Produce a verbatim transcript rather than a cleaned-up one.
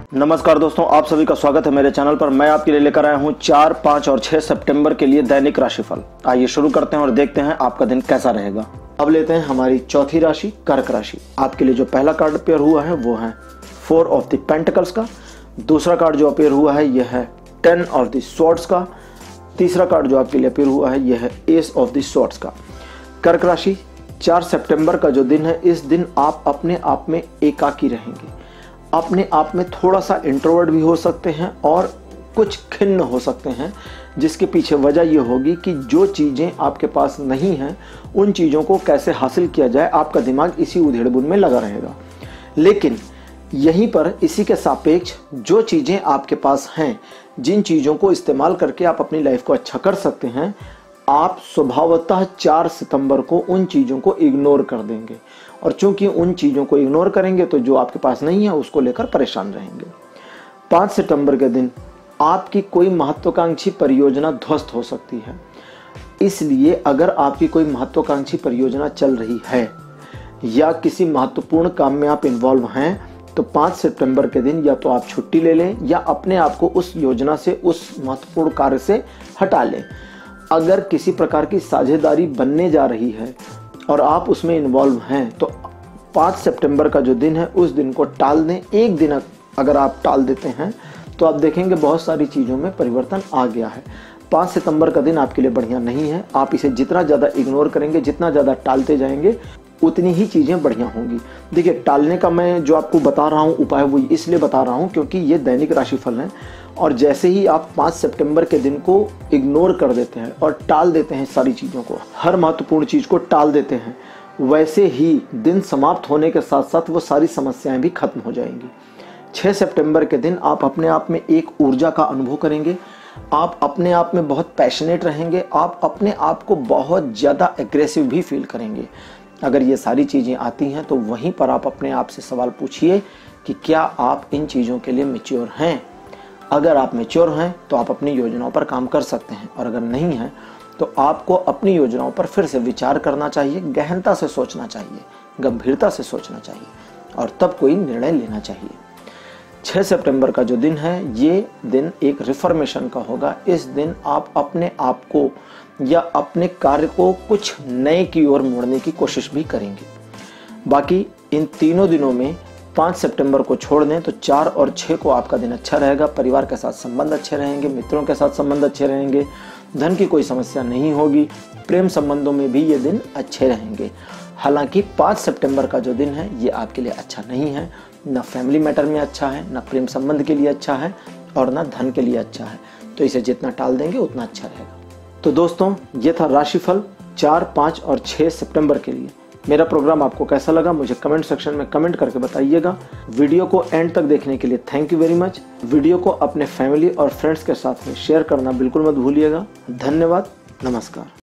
नमस्कार दोस्तों, आप सभी का स्वागत है मेरे चैनल पर। मैं आपके लिए लेकर आया हूं चार, पाँच और छह सितंबर के लिए दैनिक राशिफल। आइए शुरू करते हैं और देखते हैं आपका दिन कैसा रहेगा। अब लेते हैं हमारी चौथी राशि कर्क राशि। आपके लिए जो पहला कार्ड अपेयर हुआ है वो है फोर ऑफ द पेंटिकल्स का। दूसरा कार्ड जो अपेयर हुआ है यह है टेन ऑफ द स्वॉर्ड्स का। तीसरा कार्ड जो आपके लिए अपेयर हुआ है यह है एस ऑफ द स्वॉर्ड्स का। कर्क राशि, चार सितंबर का जो दिन है, इस दिन आप अपने आप में एकाकी रहेंगे, अपने आप में थोड़ा सा इंट्रोवर्ट भी हो सकते हैं और कुछ खिन्न हो सकते हैं, जिसके पीछे वजह यह होगी कि जो चीज़ें आपके पास नहीं हैं उन चीज़ों को कैसे हासिल किया जाए, आपका दिमाग इसी उधेड़-बुन में लगा रहेगा। लेकिन यहीं पर इसी के सापेक्ष जो चीज़ें आपके पास हैं, जिन चीज़ों को इस्तेमाल करके आप अपनी लाइफ को अच्छा कर सकते हैं, आप स्वभावतः चार सितंबर को उन चीज़ों को इग्नोर कर देंगे और चूंकि उन चीज़ों को इग्नोर करेंगे तो जो आपके पास नहीं है उसको लेकर परेशान रहेंगे। पाँच सितंबर के दिन आपकी कोई महत्वाकांक्षी परियोजना ध्वस्त हो सकती है, इसलिए अगर आपकी कोई महत्वाकांक्षी परियोजना चल रही है या किसी महत्वपूर्ण काम में आप इन्वॉल्व हैं तो पाँच सितंबर के दिन या तो आप छुट्टी ले लें या अपने आप को उस योजना से, उस महत्वपूर्ण कार्य से हटा लें। अगर किसी प्रकार की साझेदारी बनने जा रही है और आप उसमें इन्वॉल्व हैं तो पाँच सितंबर का जो दिन है उस दिन को टाल दें। एक दिन अगर आप टाल देते हैं तो आप देखेंगे बहुत सारी चीज़ों में परिवर्तन आ गया है। पाँच सितंबर का दिन आपके लिए बढ़िया नहीं है। आप इसे जितना ज़्यादा इग्नोर करेंगे, जितना ज़्यादा टालते जाएंगे, उतनी ही चीज़ें बढ़िया होंगी। देखिए, टालने का मैं जो आपको बता रहा हूँ उपाय वो इसलिए बता रहा हूँ क्योंकि ये दैनिक राशिफल है और जैसे ही आप पाँच सितंबर के दिन को इग्नोर कर देते हैं और टाल देते हैं सारी चीज़ों को, हर महत्वपूर्ण चीज़ को टाल देते हैं, वैसे ही दिन समाप्त होने के साथ साथ वो सारी समस्याएं भी खत्म हो जाएंगी। छह सितंबर के दिन आप अपने आप में एक ऊर्जा का अनुभव करेंगे, आप अपने आप में बहुत पैशनेट रहेंगे, आप अपने आप को बहुत ज़्यादा एग्रेसिव भी फील करेंगे। अगर ये सारी चीज़ें आती हैं तो वहीं पर आप अपने आप से सवाल पूछिए कि क्या आप इन चीज़ों के लिए मैच्योर हैं। अगर आप मैच्योर हैं तो आप अपनी योजनाओं पर काम कर सकते हैं और अगर नहीं हैं तो आपको अपनी योजनाओं पर फिर से विचार करना चाहिए, गहनता से सोचना चाहिए, गंभीरता से सोचना चाहिए और तब कोई निर्णय लेना चाहिए। छह सितंबर का जो दिन है ये दिन एक रिफॉर्मेशन का होगा। इस दिन आप अपने आप को या अपने कार्य को कुछ नए की ओर मोड़ने की कोशिश भी करेंगे। बाकी इन तीनों दिनों में पाँच सितंबर को छोड़ दें तो चार और छह को आपका दिन अच्छा रहेगा। परिवार के साथ संबंध अच्छे रहेंगे, मित्रों के साथ संबंध अच्छे रहेंगे, धन की कोई समस्या नहीं होगी, प्रेम संबंधों में भी ये दिन अच्छे रहेंगे। हालांकि पाँच सितंबर का जो दिन है ये आपके लिए अच्छा नहीं है, ना फैमिली मैटर में अच्छा है, ना प्रेम संबंध के लिए अच्छा है और ना धन के लिए अच्छा है, तो इसे जितना टाल देंगे उतना अच्छा रहेगा। तो दोस्तों, ये था राशिफल चार, पाँच और छह सितंबर के लिए। मेरा प्रोग्राम आपको कैसा लगा मुझे कमेंट सेक्शन में कमेंट करके बताइएगा। वीडियो को एंड तक देखने के लिए thank you very much. Video को अपने फैमिली और फ्रेंड्स के साथ में शेयर करना बिल्कुल मत भूलिएगा। धन्यवाद, नमस्कार।